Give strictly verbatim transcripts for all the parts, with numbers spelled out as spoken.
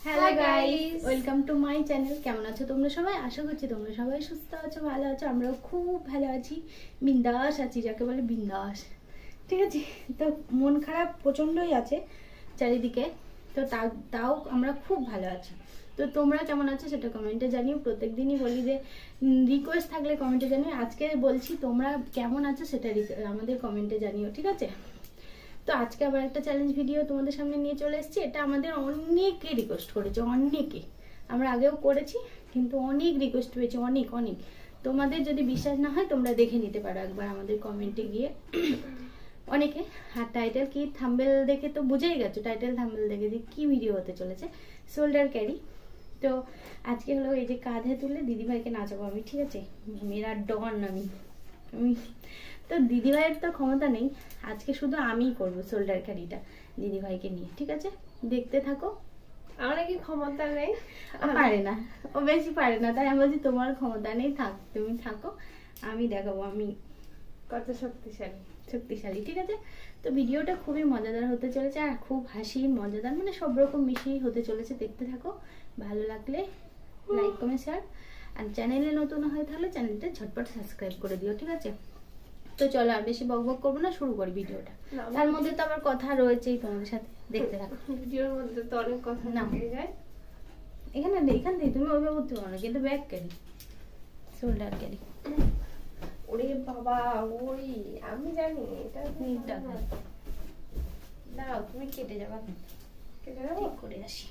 Hello guys, welcome to my channel. কেমন আছো তোমরা সবাই? আশা করছি তোমরা সবাই সুস্থ আছো, ভালো আছো। আমরাও খুব ভালো আছি, বিন্দাস আছি, যাকে বলে বিন্দাস। ঠিক আছে, তো মন খারাপ প্রচণ্ডই আছে চারিদিকে, তো তাও তাও আমরা খুব ভালো আছি। তো তোমরা কেমন আছো সেটা কমেন্টে জানিও। প্রত্যেক দিনই বলি যে রিকোয়েস্ট থাকলে কমেন্টে জানিও। আজকে বলছি তোমরা কেমন আছো সেটা আমাদের কমেন্টে জানিও, ঠিক আছে? তো আজকে আবার একটা চ্যালেঞ্জ ভিডিও তোমাদের সামনে নিয়ে চলে এসেছি। এটা আমাদের অনেকে রিকোয়েস্ট করেছে, অনেকে। আমরা আগেও করেছি, কিন্তু অনেক রিকোয়েস্ট পেয়েছি, অনেক অনেক। তোমাদের যদি বিশ্বাস না হয় তোমরা দেখে নিতে পারো একবার আমাদের কমেন্টে গিয়ে। অনেকে আর টাইটেল কি থাম্বনেল দেখে তো বুঝেই গেছো, টাইটেল থাম্বনেল দেখে যে কী ভিডিও হতে চলেছে, শোল্ডার ক্যারি। তো আজকে হলো এই যে কাঁধে তুলে দিদিভাইকে নাচাবো আমি, ঠিক আছে? মেরা ডন আমি আমি তো দিদিভাইয়ের তো ক্ষমতা নেই, আজকে শুধু আমিই করবো শোল্ডার ক্যারিটা দিদিভাইকে নিয়ে, ঠিক আছে? দেখতে থাকো। আমার কি ক্ষমতা নেই? পারে না, ও বেশি পারে না, তাই আমি বলছি তোমার ক্ষমতা নেই, থাক তুমি থাকো, আমি দেখাবো আমি কত শক্তিশালী শক্তিশালী ঠিক আছে? তো ভিডিওটা খুবই মজাদার হতে চলেছে, আর খুব হাসি মজাদার, মানে সব রকম মিশিয়ে হতে চলেছে। দেখতে থাকো, ভালো লাগলে লাইক কমেন্ট শেয়ার, আর চ্যানেলে নতুন হয় তাহলে চ্যানেলটা ঝটপট সাবস্ক্রাইব করে দিও, ঠিক আছে? তো চলো আর বেশি বক বক করবো না, শুরু করি ভিডিওটা। তার মধ্যে তো আবার কথা রয়েছেই তোমাদের সাথে, দেখতে থাকো। ভিডিওর মধ্যে তো অনেক কথা না হয়ে যায়। এখানে এখান থেকে তুমি ওইভাবে উঠতে পারো না, কিন্তু ব্যাক ক্যারি, শোল্ডার ক্যারি। ওরে বাবা, ওই আমি জানি এটা নিটা দাঁড়াও, তুমি কেটে যাবা, কেটে যাবো ঠিক করে আসি।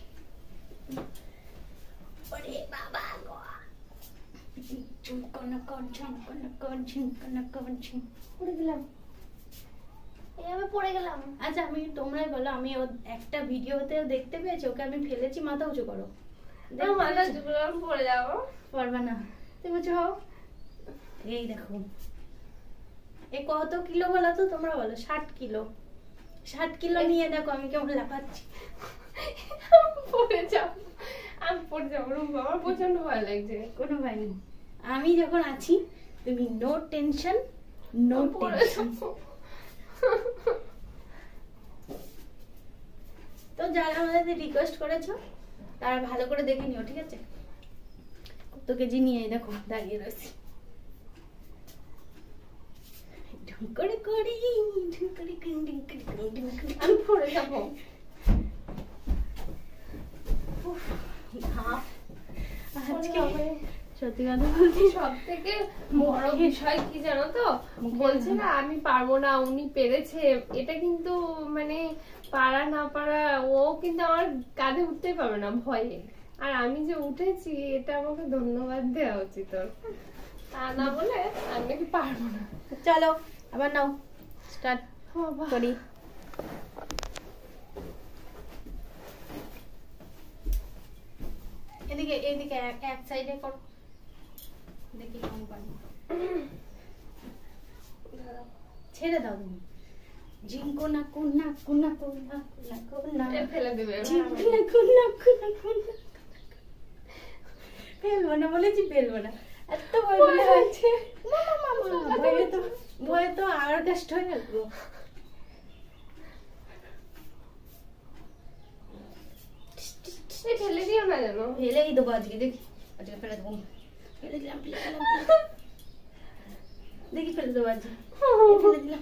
ওরে বাবা গো, ঝুমকনা কর ঝুমকনা কর ঝুমকনা কর ঝুম, পড়ে গেলাম, এইভাবে পড়ে গেলাম। আচ্ছা আমি তোমরাই বলো, আমি ও একটা ভিডিওতে দেখতে পেয়েছি, ওকে আমি ফেলেছি, মাথা উঁচু করো। মাথা উঁচু করে আমি পড়ে যাবো, পারবা না তুমি, উঁচু হও। এই দেখো, এ কত কিলো বলো তো, তোমরা বলো। ষাট কিলো। ষাট কিলো নিয়ে দেখো আমি কেমন লাফাচ্ছি। পড়ে যাবো, আমি পড়ে যাবো, আমার প্রচন্ড ভয় লাগছে। কোনো ভয় নেই, আমি যখন আছি তুমি নো টেনশন, নো টেনশন। তো যারা আমাদের রিকোয়েস্ট করেছো তারা ভালো করে দেখে নিও, ঠিক আছে? কত কেজি নিয়ে দেখো দাঁড়িয়ে রয়েছি, ঢুকরে করি ঢুকরে কিং ডিং কিং ডিং কিং। আমি পড়ে যাবো। আজকে সত্যি কথা বলছি, সব থেকে বড় বিষয় কি জানো তো, বলছে না আমি পারবো না, উনি পেরেছে। এটা কিন্তু মানে পারা না পারা, ও কিন্তু আমার কাঁধে উঠতেই পারবে না ভয়ে, আর আমি যে উঠেছি এটা আমাকে ধন্যবাদ দেওয়া উচিত। তা না বলে আমি নাকি পারবো না। চলো আবার নাও, স্টার্ট করি। এদিকে এদিকে এক সাইডে করো, দেখি কেমন পারি। ছেড়ে দাও তুমি। ঝিঙ্কো না কুনা কুনা কুনা কুনা কুনা ফেলে দেবে, ঝিঙ্কো না কুনা কুনা কুনা। ফেলবো না বলেছি, ফেলবো না। এত ভয় বলে হয়েছে, ভয়ে তো ভয়ে তো আর কষ্ট হয়ে গেল। ফেলে দিও না যেন। ফেলেই দেবো আজকে, দেখি আজকে ফেলে দেবো। ফেলে দিলাম, ফেলে দিলাম, দেখি ফেলে দেবো আজকে, ফেলে দিলাম,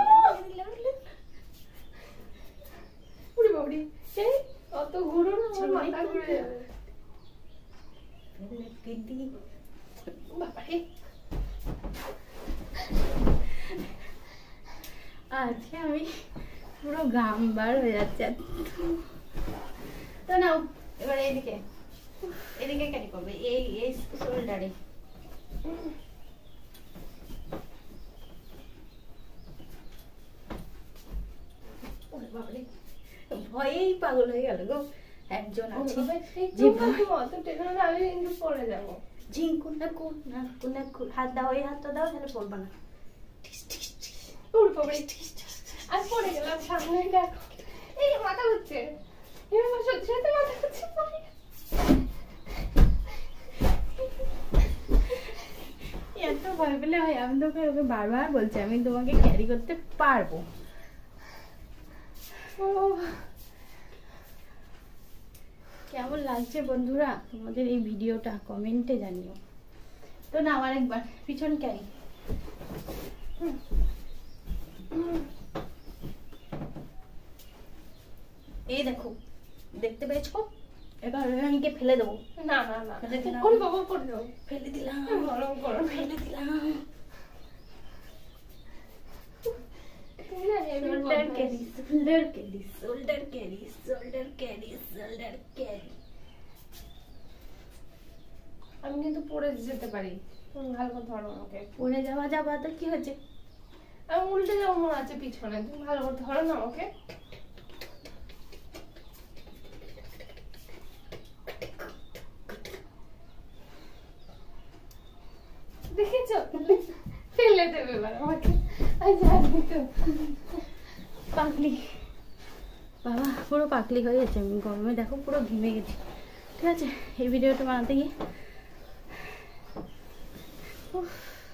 উড়ি বাবড়ি, এই অত ঘুরো না, আমার মাথা ঘুরে যাবে। বাবারে, আজকে আমি পুরো গাম বার হয়ে যাচ্ছে। তো নাও এবার এইদিকে, এদিকে ক্যারি করবে, এই এই শোল্ডারে। ভয়েই পাগল হয়ে গেল গো। একজন আছে যে অত টেনে না, আমি কিন্তু পড়ে যাবো। ঝিঙ্কুনা কুনা কুনা কুনা, হাত দাও, এই হাতটা দাও, তাহলে পড়বা না। আর পড়ে গেলাম, সামনে দেখো, এই মাথা ঘুরছে, এবার সত্যি সত্যি মাথা ঘুরছে। এত ভয় পেলে হয়? আমি তোকে ওকে বারবার বলছি আমি তোমাকে ক্যারি করতে পারবো। কেমন লাগছে বন্ধুরা তোমাদের এই ভিডিওটা কমেন্টে জানিও। তো না আমার একবার পিছন ক্যাই এই দেখো দেখতে পেয়েছো, এবার আমি কে ফেলে দেবো। না না না ফেলে দিলাম। ওরে বাবা পড়ে যাও। ফেলে দিলাম গরম গরম ফেলে দিলাম। তুমি না হেভি শোল্ডার বদমাইশ। Carry shoulder carry shoulder carry shoulder carry shoulder carry. আমি কিন্তু পড়ে যেতে পারি, তুমি ভালো করে ধরো আমাকে। পড়ে যাওয়া যাবা তো কি হয়েছে? আমি উল্টে যাবো মনে আছে পিছনে, তুমি ভালো করে ধরো না আমাকে। দেখেছো ফেলে দেবে এবার আমাকে। আমি জানি তো। পাগলি বাবা পুরো পাগলি হয়ে গেছে, আমি গরমে দেখো পুরো ঘেমে গেছি। ঠিক আছে এই ভিডিওটা বানাতে গিয়ে উফ।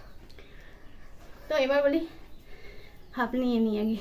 তো এবার বলি হাফ নিয়ে নিই আগে।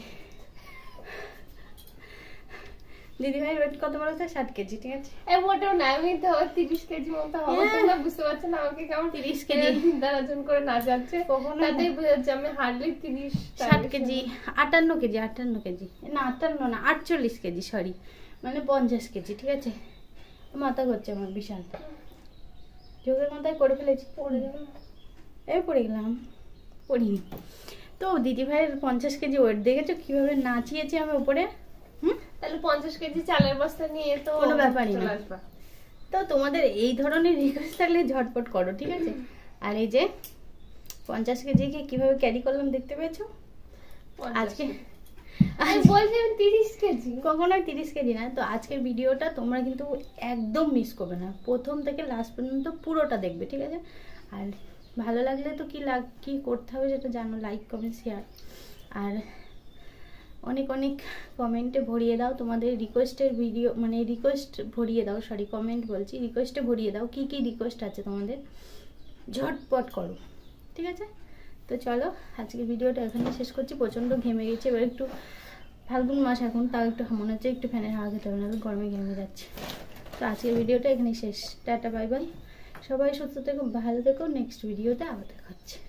দিদি ভাইয়ের ওয়েট কত বড় আছে? ষাট কেজি। ঠিক আছে এই মোটেও না, আমি তো তিরিশ কেজি মতো হবো। হ্যাঁ। তোমরা বুঝতে পারছো না আমাকে কেমন তিরিশ কেজি। চিন্তা ওজন করে না যাচ্ছে, কখনোই না। তাতেই বোঝা যাচ্ছে আমি হার্ডলি তিরিশ ষাট কেজি আটান্ন কেজি আটান্ন কেজি না আটান্ন না আটচল্লিশ কেজি সরি মানে পঞ্চাশ কেজি। ঠিক আছে মাথা করছে আমার বিশাল, চোখের মাথায় করে ফেলেছি। পড়ে যাবে। এই পড়ে গেলাম, পড়িনি তো। দিদি ভাইয়ের পঞ্চাশ কেজি ওয়েট দেখেছো কিভাবে নাচিয়েছে আমি উপরে। হুম তাহলে পঞ্চাশ কেজি চালের বস্তা নিয়ে তো কোনো ব্যাপারই না। চলে আসবা। তো তোমাদের এই ধরনের রিকোয়েস্ট থাকলে ঝটপট করো। ঠিক আছে আর এই যে পঞ্চাশ কেজিকে কিভাবে ক্যারি করলাম দেখতে পেয়েছো আজকে। আমি বলছি আমি তিরিশ কেজি। কখনোই তিরিশ কেজি না। তো আজকের ভিডিওটা তোমরা কিন্তু একদম মিস করবে না, প্রথম থেকে লাস্ট পর্যন্ত পুরোটা দেখবে। ঠিক আছে আর ভালো লাগলে তো কি লাগ কি করতে হবে সেটা জানো, লাইক কমেন্ট শেয়ার আর অনেক অনেক কমেন্টে ভরিয়ে দাও তোমাদের রিকোয়েস্টের ভিডিও, মানে রিকোয়েস্ট ভরিয়ে দাও, সরি কমেন্ট বলছি, রিকোয়েস্টে ভরিয়ে দাও কি কি রিকোয়েস্ট আছে তোমাদের, ঝটপট করো। ঠিক আছে তো চলো আজকে ভিডিওটা এখানে শেষ করছি। প্রচণ্ড ঘেমে গেছে, এবার একটু ফাল্গুন মাস এখন, তাও একটু মনে হচ্ছে একটু ফ্যানের হাওয়া খেতে হবে না, গরমে ঘেমে যাচ্ছে। তো আজকের ভিডিওটা এখানেই শেষ। টাটা বাই বাই, সবাই সুস্থ থেকো ভালো থেকো, নেক্সট ভিডিওতে আবার দেখা হচ্ছে।